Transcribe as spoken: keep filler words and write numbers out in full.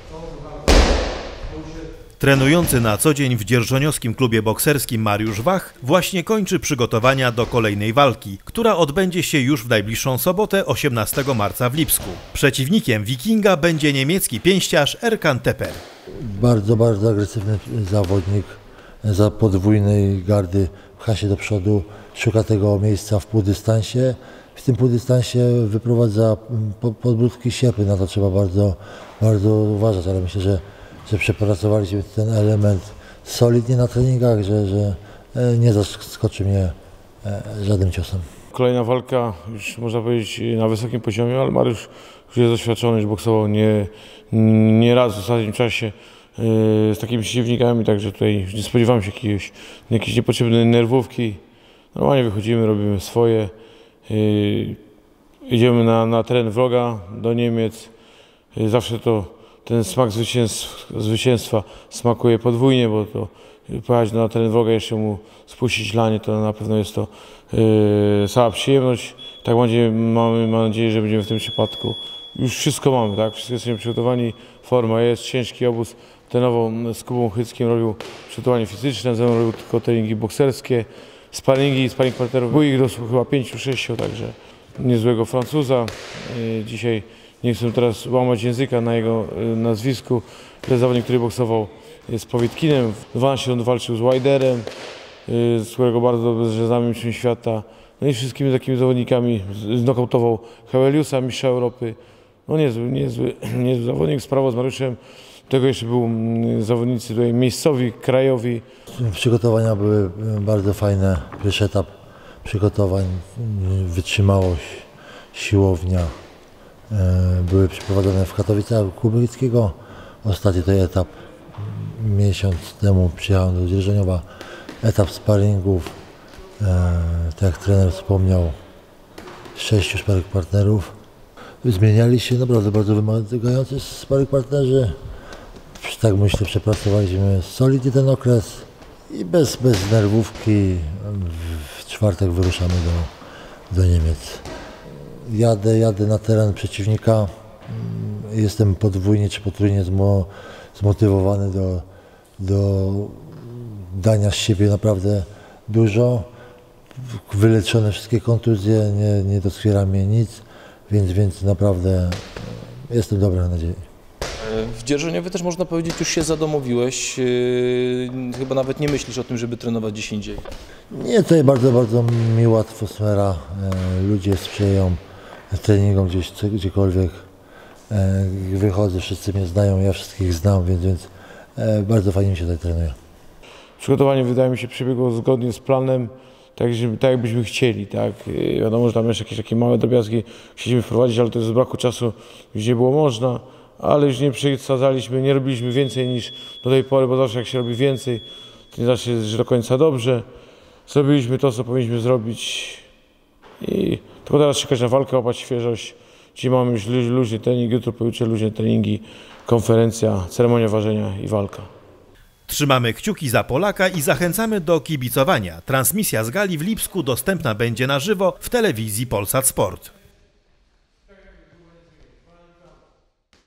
Trenujący na co dzień w dzierżoniowskim klubie bokserskim Mariusz Wach właśnie kończy przygotowania do kolejnej walki, która odbędzie się już w najbliższą sobotę, osiemnastego marca w Lipsku. Przeciwnikiem Wikinga będzie niemiecki pięściarz Erkan Teper. Bardzo, bardzo agresywny zawodnik, za podwójnej gardy pcha się do przodu, szuka tego miejsca w półdystansie. W tym półdystansie wyprowadza podbródki sierpy, na to trzeba bardzo, bardzo uważać, ale myślę, że że przepracowaliśmy ten element solidnie na treningach, że, że nie zaskoczy mnie żadnym ciosem. Kolejna walka, już można powiedzieć na wysokim poziomie, ale Mariusz już jest doświadczony, już boksował nie, nie raz w ostatnim czasie z takimi przeciwnikami, także tutaj nie spodziewam się jakiejś, jakiejś niepotrzebnej nerwówki. Normalnie wychodzimy, robimy swoje, idziemy na, na teren wroga do Niemiec, zawsze to ten smak zwycięstwa, zwycięstwa smakuje podwójnie, bo to pojechać na teren wroga, jeszcze mu spuścić lanie, to na pewno jest to yy, cała przyjemność. Tak będzie, mamy mam nadzieję, że będziemy w tym przypadku. Już wszystko mamy, tak? Wszystko jesteśmy przygotowani, forma jest, ciężki obóz. Trenował z Kubą Chyckim, robił przygotowanie fizyczne, ze mną robił tylko treningi bokserskie, sparingi, sparing partnerów. Było ich dosłownie chyba pięciu, sześciu, także niezłego Francuza. Yy, dzisiaj nie chcę teraz łamać języka na jego nazwisku. To jest zawodnik, który boksował z Powitkinem. dwanaście rund walczył z Widerem, z którego bardzo dobrze znamy mistrzem świata. No i wszystkimi takimi zawodnikami znokautował Heweliusa, mistrza Europy. No niezły, niezły, niezły zawodnik. Sprawa z Mariuszem. Do tego jeszcze był zawodnicy tutaj miejscowi, krajowi. Przygotowania były bardzo fajne. Pierwszy etap przygotowań, wytrzymałość, siłownia. Były przeprowadzone w Katowicach klubu Chyckiego. Ostatni to etap miesiąc temu przyjechałem do Dzierżoniowa. Etap sparingów, tak jak trener wspomniał, sześciu sparing partnerów. Zmieniali się naprawdę bardzo wymagający sparing partnerzy. Tak myślę, przepracowaliśmy solidnie ten okres i bez, bez nerwówki w czwartek wyruszamy do, do Niemiec. Jadę, jadę na teren przeciwnika, jestem podwójnie czy potrójnie zmotywowany do, do dania z siebie naprawdę dużo. Wyleczone wszystkie kontuzje, nie, nie doskwiera mnie nic, więc, więc naprawdę jestem dobry, mam nadzieję. W Dzierżoniowie też można powiedzieć, już się zadomowiłeś, yy, chyba nawet nie myślisz o tym, żeby trenować gdzieś indziej. Nie, tutaj bardzo, bardzo miła atmosfera, ludzie sprzyjają treningom gdzieś, gdziekolwiek wychodzę, wszyscy mnie znają, ja wszystkich znam, więc, więc bardzo fajnie mi się tutaj trenuje. Przygotowanie wydaje mi się przebiegło zgodnie z planem, tak, tak jakbyśmy chcieli, tak. Wiadomo, że tam jeszcze jakieś takie małe drobiazgi chcieliśmy wprowadzić, ale to z braku czasu już nie było można, ale już nie przesadzaliśmy, nie robiliśmy więcej niż do tej pory, bo zawsze jak się robi więcej, to nie zawsze jest do końca dobrze. Zrobiliśmy to, co powinniśmy zrobić i tylko teraz czekać na walkę, łapać świeżość. Dzisiaj mamy już luźny trening, jutro, pojutrze luźne treningi, konferencja, ceremonia ważenia i walka. Trzymamy kciuki za Polaka i zachęcamy do kibicowania. Transmisja z gali w Lipsku dostępna będzie na żywo w telewizji Polsat Sport.